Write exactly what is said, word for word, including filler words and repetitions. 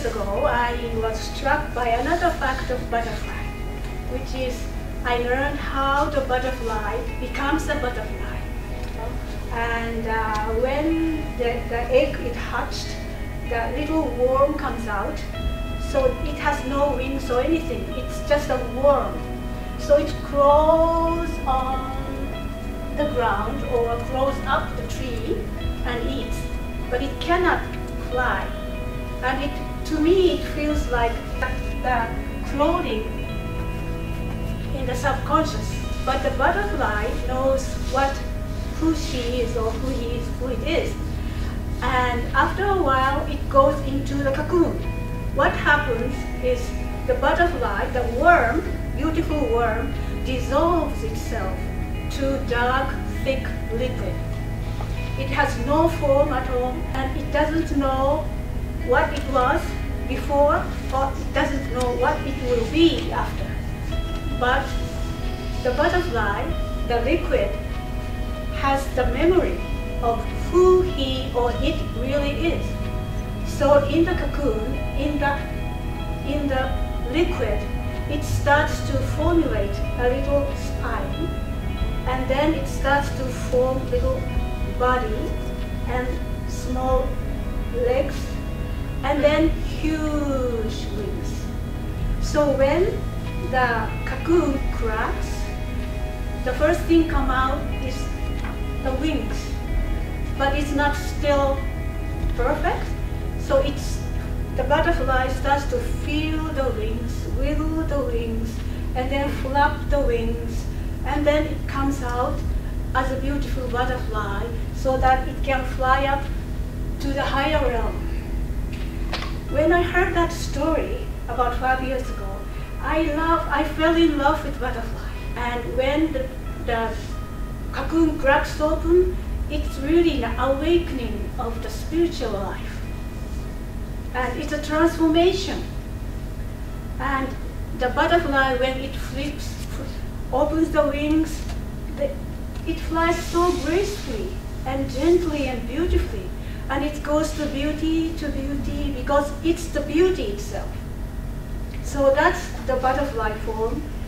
ago, I was struck by another fact of butterfly, which is I learned how the butterfly becomes a butterfly. And uh, when the, the egg is hatched, the little worm comes out. So it has no wings or anything. It's just a worm. So it crawls on the ground or crawls up the tree and eats. But it cannot fly. And it, to me, it feels like the clothing in the subconscious. But the butterfly knows what, who she is or who he is, who it is. And after a while, it goes into the cocoon. What happens is the butterfly, the worm, beautiful worm, dissolves itself to dark, thick liquid. It has no form at all, and it doesn't know what it was before, or it doesn't know what it will be after. But the butterfly, the liquid, has the memory of who he or it really is. So in the cocoon, in the, in the liquid, it starts to formulate a little spine, and then it starts to form little body and small legs, and then huge wings. So when the cocoon cracks, the first thing come out is the wings, but it's not still perfect. So it's the butterfly starts to feel the wings, wiggle the wings, and then flap the wings, and then it comes out as a beautiful butterfly so that it can fly up to the higher realm. When I heard that story about five years ago, I love, I fell in love with butterfly. And when the, the cocoon cracks open, it's really an awakening of the spiritual life. And it's a transformation. And the butterfly, when it flips, opens the wings, the, it flies so gracefully and gently and beautifully. And it goes to beauty, to beauty, because it's the beauty itself. So that's the butterfly form.